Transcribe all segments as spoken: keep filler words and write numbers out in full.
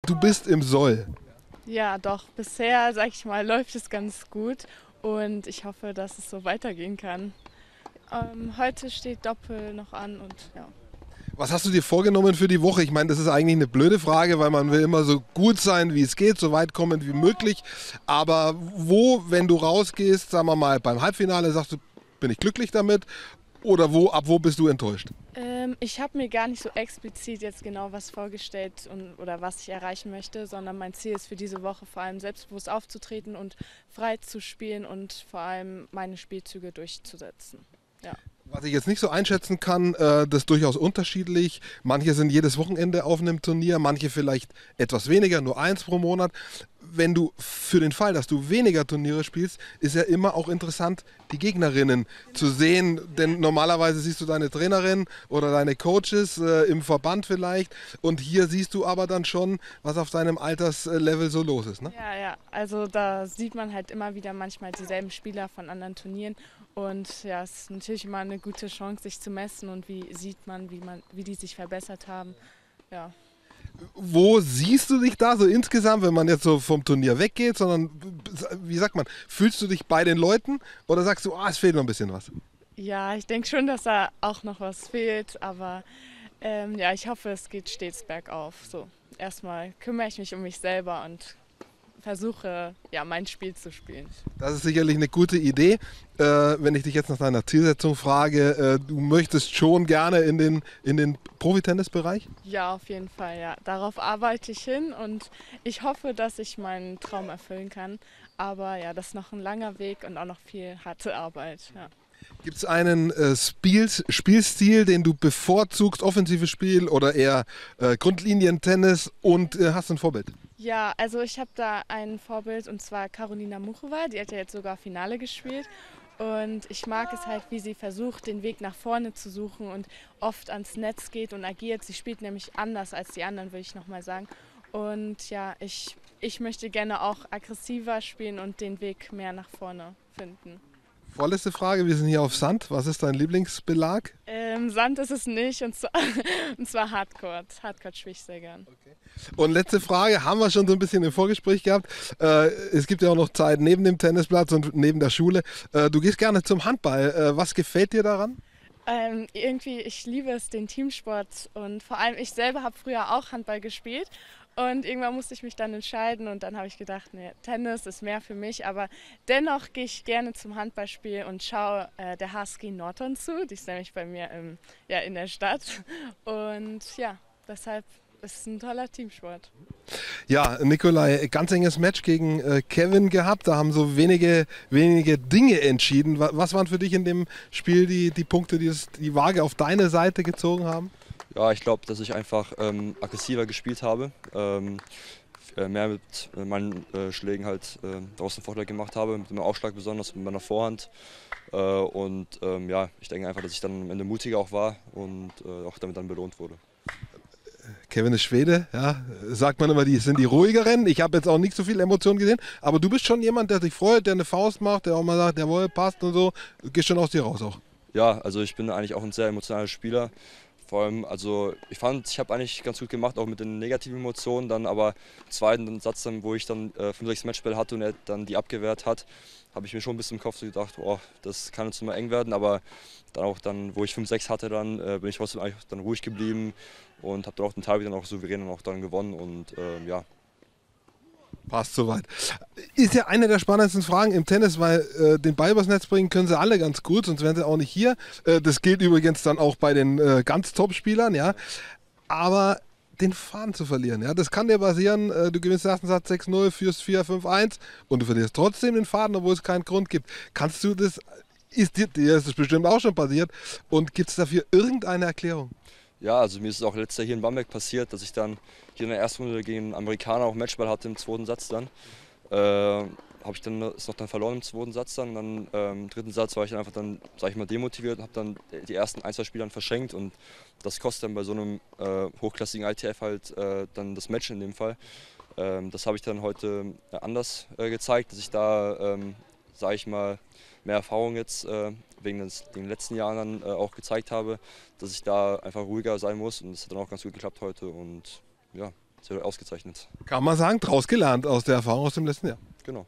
du bist im Soll. Ja, doch, bisher, sag ich mal, läuft es ganz gut und ich hoffe, dass es so weitergehen kann. Ähm, heute steht Doppel noch an und ja. Was hast du dir vorgenommen für die Woche? Ich meine, das ist eigentlich eine blöde Frage, weil man will immer so gut sein, wie es geht, so weit kommen wie möglich. Aber wo, wenn du rausgehst, sagen wir mal beim Halbfinale, sagst du, bin ich glücklich damit? Oder wo, ab wo bist du enttäuscht? Ähm, ich habe mir gar nicht so explizit jetzt genau was vorgestellt und, oder was ich erreichen möchte, sondern mein Ziel ist für diese Woche vor allem selbstbewusst aufzutreten und frei zu spielen und vor allem meine Spielzüge durchzusetzen. Ja. Was ich jetzt nicht so einschätzen kann, äh, das ist durchaus unterschiedlich. Manche sind jedes Wochenende auf einem Turnier, manche vielleicht etwas weniger, nur eins pro Monat. Wenn du für den Fall, dass du weniger Turniere spielst, ist ja immer auch interessant, die Gegnerinnen zu sehen. Denn normalerweise siehst du deine Trainerin oder deine Coaches äh, im Verband vielleicht. Und hier siehst du aber dann schon, was auf deinem Alterslevel so los ist. Ne? Ja, ja, also da sieht man halt immer wieder manchmal dieselben Spieler von anderen Turnieren und ja, es ist natürlich immer eine gute Chance, sich zu messen und wie sieht man, wie man, wie die sich verbessert haben. Ja. Wo siehst du dich da so insgesamt, wenn man jetzt so vom Turnier weggeht, sondern wie sagt man, fühlst du dich bei den Leuten oder sagst du, ah, es fehlt noch ein bisschen was? Ja, ich denke schon, dass da auch noch was fehlt, aber ähm, ja, ich hoffe, es geht stets bergauf. So, erstmal kümmere ich mich um mich selber und versuche, ja, mein Spiel zu spielen. Das ist sicherlich eine gute Idee. Äh, wenn ich dich jetzt nach deiner Zielsetzung frage, äh, du möchtest schon gerne in den, in den Profitennisbereich? Ja, auf jeden Fall, ja. Darauf arbeite ich hin und ich hoffe, dass ich meinen Traum erfüllen kann. Aber ja, das ist noch ein langer Weg und auch noch viel harte Arbeit. Ja. Gibt es einen äh, Spiels, Spielstil, den du bevorzugst, offensives Spiel oder eher äh, Grundlinien-Tennis und äh, hast du ein Vorbild? Ja, also ich habe da ein Vorbild und zwar Karolina Muchova, die hat ja jetzt sogar Finale gespielt. Und ich mag es halt, wie sie versucht, den Weg nach vorne zu suchen und oft ans Netz geht und agiert. Sie spielt nämlich anders als die anderen, würde ich nochmal sagen. Und ja, ich, ich möchte gerne auch aggressiver spielen und den Weg mehr nach vorne finden. Vorletzte Frage, wir sind hier auf Sand. Was ist dein Lieblingsbelag? Ähm, Sand ist es nicht und zwar, und zwar Hardcourt. Hardcourt spiele ich sehr gern. Okay. Und letzte Frage, haben wir schon so ein bisschen im Vorgespräch gehabt. Äh, es gibt ja auch noch Zeit neben dem Tennisplatz und neben der Schule. Äh, du gehst gerne zum Handball. Äh, was gefällt dir daran? Ähm, irgendwie, ich liebe es, den Teamsport und vor allem ich selber habe früher auch Handball gespielt und irgendwann musste ich mich dann entscheiden und dann habe ich gedacht, nee, Tennis ist mehr für mich, aber dennoch gehe ich gerne zum Handballspiel und schaue äh, der H S G Norton zu, die ist nämlich bei mir im, ja, in der Stadt und ja, deshalb ist es ein toller Teamsport. Ja, Nikolai, ganz enges Match gegen äh, Kevin gehabt. Da haben so wenige, wenige Dinge entschieden. Was, was waren für dich in dem Spiel die, die Punkte, die es, die Waage auf deine Seite gezogen haben? Ja, ich glaube, dass ich einfach ähm, aggressiver gespielt habe, ähm, mehr mit äh, meinen äh, Schlägen halt äh, draußen Vorteil gemacht habe, mit dem Aufschlag besonders, mit meiner Vorhand. Äh, und ähm, ja, ich denke einfach, dass ich dann am Ende mutiger auch war und äh, auch damit dann belohnt wurde. Kevin ist Schwede, ja, sagt man immer, die sind die ruhigeren. Ich habe jetzt auch nicht so viel Emotionen gesehen, aber du bist schon jemand, der sich freut, der eine Faust macht, der auch mal sagt, jawohl, passt und so. Du gehst schon aus dir raus auch. Ja, also ich bin eigentlich auch ein sehr emotionaler Spieler. Vor allem, also ich fand, ich habe eigentlich ganz gut gemacht, auch mit den negativen Emotionen. Dann aber im zweiten Satz, dann, wo ich dann äh, fünf, sechs Matchbälle hatte und er dann die abgewehrt hat, habe ich mir schon ein bisschen im Kopf so gedacht, oh, das kann jetzt mal eng werden. Aber dann auch dann, wo ich fünf, sechs hatte, dann äh, bin ich trotzdem eigentlich dann ruhig geblieben und habe dann auch den Teil wieder auch souverän und auch dann gewonnen und äh, ja. Passt soweit. Ist ja eine der spannendsten Fragen im Tennis, weil äh, den Ball übers Netz bringen können sie alle ganz gut, sonst wären sie auch nicht hier. Äh, das gilt übrigens dann auch bei den äh, ganz Top-Spielern, ja. Aber den Faden zu verlieren, ja, das kann dir passieren. Äh, du gewinnst den ersten Satz sechs null, führst vier fünf eins und du verlierst trotzdem den Faden, obwohl es keinen Grund gibt. Kannst du das, ist dir, dir ist das bestimmt auch schon passiert und gibt es dafür irgendeine Erklärung? Ja, also mir ist es auch letztes Jahr hier in Bamberg passiert, dass ich dann hier in der ersten Runde gegen einen Amerikaner auch Matchball hatte im zweiten Satz dann. Äh, habe ich dann ist noch dann verloren im zweiten Satz dann. Dann ähm, im dritten Satz war ich dann einfach dann, sag ich mal, demotiviert, habe dann die ersten ein, zwei Spiele dann verschenkt und das kostet dann bei so einem äh, hochklassigen I T F halt äh, dann das Match in dem Fall. Ähm, das habe ich dann heute äh, anders äh, gezeigt, dass ich da, ähm, sage ich mal, mehr Erfahrung jetzt äh, wegen des, den letzten Jahren dann äh, auch gezeigt habe, dass ich da einfach ruhiger sein muss und das hat dann auch ganz gut geklappt heute und ja. sehr ausgezeichnet. Kann man sagen, draus gelernt aus der Erfahrung aus dem letzten Jahr. Genau.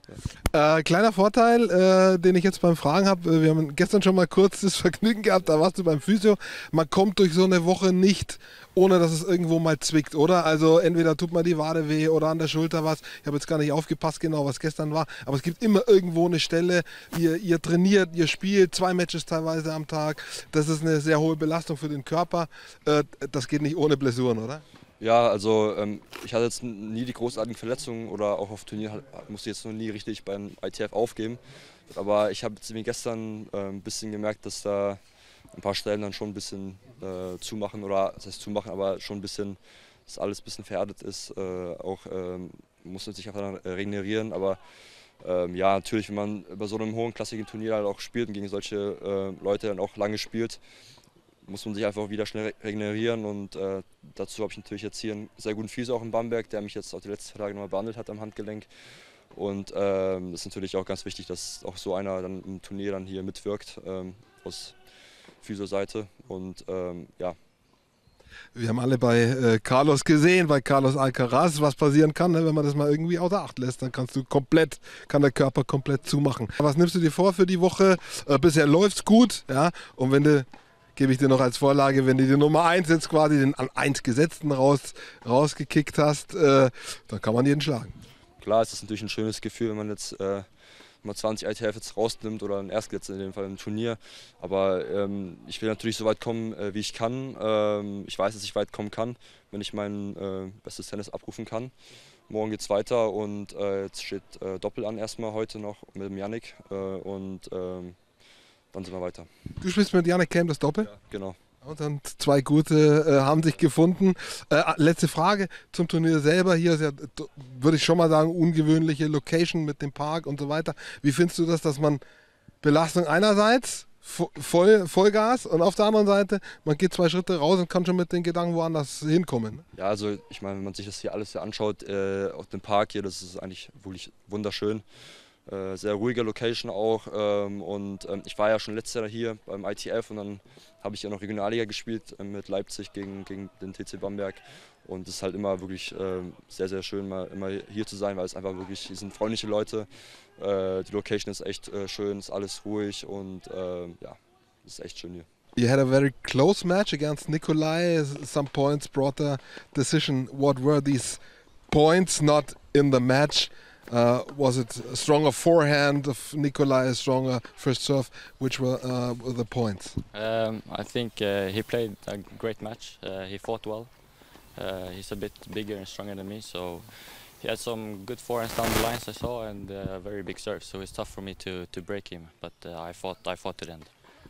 Äh, kleiner Vorteil, äh, den ich jetzt beim Fragen habe, wir haben gestern schon mal kurz das Vergnügen gehabt, da warst du beim Physio, man kommt durch so eine Woche nicht, ohne dass es irgendwo mal zwickt, oder? Also entweder tut man die Wade weh oder an der Schulter was, ich habe jetzt gar nicht aufgepasst genau, was gestern war, aber es gibt immer irgendwo eine Stelle, ihr, ihr trainiert, ihr spielt, zwei Matches teilweise am Tag, das ist eine sehr hohe Belastung für den Körper, äh, das geht nicht ohne Blessuren, oder? Ja, also ähm, ich hatte jetzt nie die großartigen Verletzungen oder auch auf Turnier musste ich jetzt noch nie richtig beim I T F aufgeben. Aber ich habe jetzt gestern äh, ein bisschen gemerkt, dass da ein paar Stellen dann schon ein bisschen äh, zumachen oder das heißt zumachen, aber schon ein bisschen, dass alles ein bisschen verhärtet ist. Äh, auch ähm, muss man sich einfach dann regenerieren. Aber ähm, ja, natürlich, wenn man bei so einem hohenklassigen Turnier halt auch spielt und gegen solche äh, Leute dann auch lange spielt, muss man sich einfach wieder schnell regenerieren und äh, dazu habe ich natürlich jetzt hier einen sehr guten Physio auch in Bamberg, der mich jetzt auch die letzten Tage nochmal behandelt hat am Handgelenk. Und ähm, das ist natürlich auch ganz wichtig, dass auch so einer dann im Turnier dann hier mitwirkt ähm, aus Physio-Seite und ähm, ja. Wir haben alle bei äh, Carlos gesehen, bei Carlos Alcaraz, was passieren kann, ne, wenn man das mal irgendwie außer Acht lässt, dann kannst du komplett, kann der Körper komplett zumachen. Was nimmst du dir vor für die Woche? Äh, bisher läuft's gut, ja, und wenn du gebe ich dir noch als Vorlage, wenn du die Nummer eins jetzt quasi den an eins Gesetzten raus, rausgekickt hast, äh, dann kann man jeden schlagen. Klar, es ist natürlich ein schönes Gefühl, wenn man jetzt äh, mal zwanzig I T F jetzt rausnimmt oder ein Erstgesetzten in dem Fall im Turnier. Aber ähm, ich will natürlich so weit kommen, äh, wie ich kann. Ähm, ich weiß, dass ich weit kommen kann, wenn ich mein äh, bestes Tennis abrufen kann. Morgen geht es weiter und äh, jetzt steht äh, Doppel an erstmal heute noch mit dem Yannick äh, und ähm, dann sind wir weiter. Du spielst mit Yannick Kemp das Doppel? Ja, genau. Und dann zwei gute äh, haben sich gefunden. Äh, letzte Frage zum Turnier selber. Hier ist ja, würde ich schon mal sagen, ungewöhnliche Location mit dem Park und so weiter. Wie findest du das, dass man Belastung einerseits, voll, Vollgas und auf der anderen Seite, man geht zwei Schritte raus und kann schon mit den Gedanken woanders hinkommen? Ja, also ich meine, wenn man sich das hier alles hier anschaut, äh, auf dem Park hier, das ist eigentlich wirklich wunderschön. Äh, sehr ruhige Location auch ähm, und ähm, ich war ja schon letztes Jahr hier beim I T F und dann habe ich ja noch Regionalliga gespielt äh, mit Leipzig gegen, gegen den T C Bamberg und es ist halt immer wirklich äh, sehr, sehr schön, mal immer hier zu sein, weil es einfach wirklich, hier sind freundliche Leute, äh, die Location ist echt äh, schön, ist alles ruhig und äh, ja, ist echt schön hier. You had a very close match against Nikolai, some points brought a decision. What were these points not in the match? Uh, was it a stronger forehand of Nikolai, a stronger first serve? Which were, uh, were the points? Um, I think uh, he played a great match. Uh, he fought well. Uh, he's a bit bigger and stronger than me, so he had some good forehands down the lines I saw, and a uh, very big serve. So it's tough for me to to break him. But uh, I fought. I fought to the end.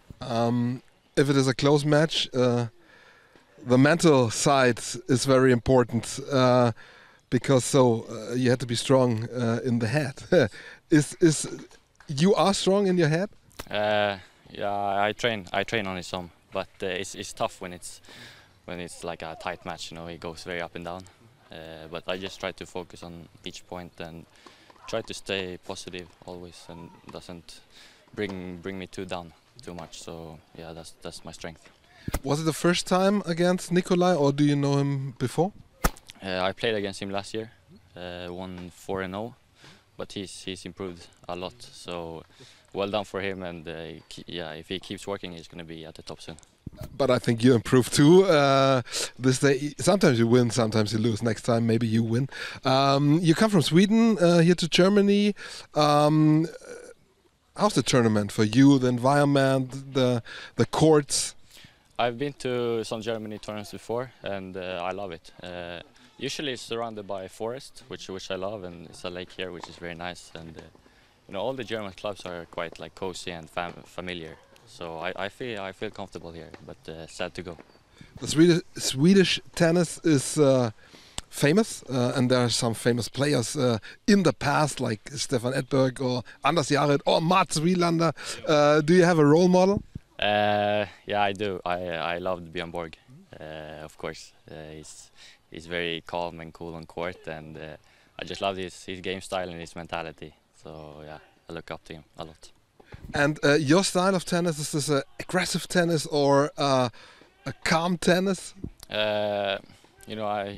Um, if it is a close match, uh, the mental side is very important. Uh, Because so uh, you had to be strong uh, in the head. is is you are strong in your head? Uh, yeah, I train. I train on it some, but uh, it's it's tough when it's when it's like a tight match. You know, it goes very up and down. Uh, but I just try to focus on each point and try to stay positive always, and doesn't bring bring me too down too much. So yeah, that's that's my strength. Was it the first time against Nikolai, or do you know him before? Uh, I played against him last year, uh, won four and oh, but he's he's improved a lot. So well done for him, and uh, yeah, if he keeps working, he's going to be at the top soon. But I think you improved too. Uh, this day, sometimes you win, sometimes you lose. Next time, maybe you win. Um, you come from Sweden uh, here to Germany. Um, how's the tournament for you? The environment, the the courts. I've been to some Germany tournaments before, and uh, I love it. Uh, Usually it's surrounded by forest, which which I love, and it's a lake here, which is very nice. And uh, you know, all the German clubs are quite like cozy and fam familiar. So I, I feel I feel comfortable here, but uh, sad to go. The Swedish Swedish tennis is uh, famous, uh, and there are some famous players uh, in the past, like Stefan Edberg or Anders Jarret or Mats Wilander. Uh, do you have a role model? Uh, yeah, I do. I I loved Björn Borg, uh, of course. Uh, he's he's very calm and cool on court, and uh, I just love his his game style and his mentality. So yeah, I look up to him a lot. And uh, your style of tennis, is this a aggressive tennis or uh, a calm tennis? Uh, you know, I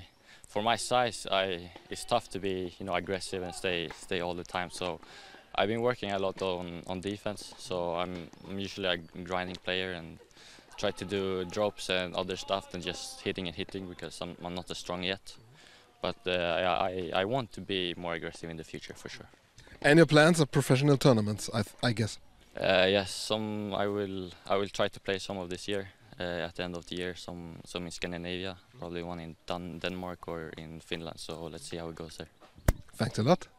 for my size, I it's tough to be you know aggressive and stay stay all the time. So I've been working a lot on on defense. So I'm, I'm usually a grinding player and try to do drops and other stuff than just hitting and hitting because I'm, I'm not as strong yet. But uh, I, I I want to be more aggressive in the future for sure. And your plans of professional tournaments, I, th I guess. Uh, yes, some I will I will try to play some of this year. Uh, at the end of the year, some some in Scandinavia, probably one in Dan Denmark or in Finland. So let's see how it goes there. Thanks a lot.